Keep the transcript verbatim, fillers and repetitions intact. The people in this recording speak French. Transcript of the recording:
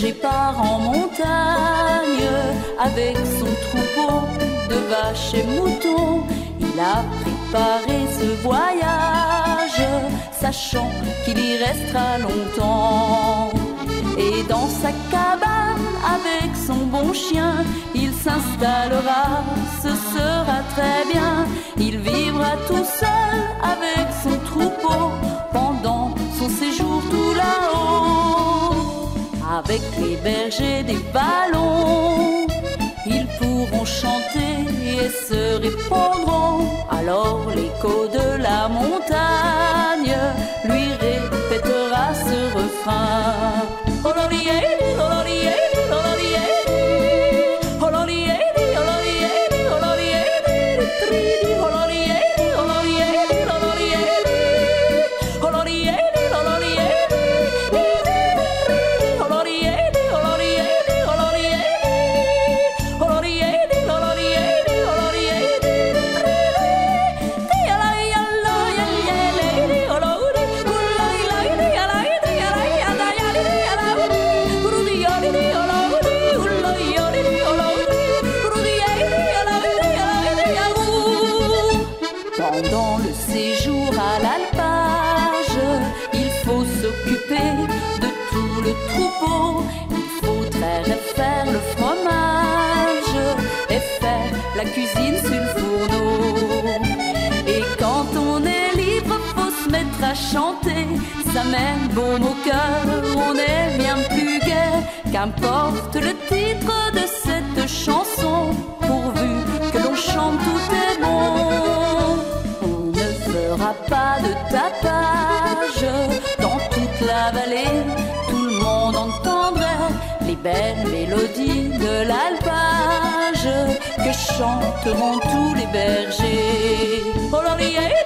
berger part en montagne avec son troupeau de vaches et moutons. Il a préparé ce voyage, sachant qu'il y restera longtemps. Et dans sa cabane, avec son bon chien, il s'installera, ce sera très bien. Il vivra tout seul avec son troupeau pendant son séjour tout là-haut. Avec les bergers des vallons, ils pourront chanter et se répondront. Alors l'écho de la montagne lui répétera ce refrain. Olorieri, olorieri, olorieri, olorieri, olorieri, olorieri, tridi, olorieri, olorieri, olorieri, olorieri, olorieri, olorieri, olorieri, olorieri, olorieri, olorieri, olorieri, Pendant le séjour à l'alpage, il faut s'occuper de tout le troupeau. Il faut traire et faire le fromage et faire la cuisine sur le fourneau. Et quand on est libre, faut se mettre à chanter. Ça met baume au cœur, on est bien plus gai. Qu'importe le titre de cette chanson, pourvu que l'on chante tout est bon. Pas de tapage dans toute la vallée, tout le monde entendrait les belles mélodies de l'alpage que chanteront tous les bergers. Oh,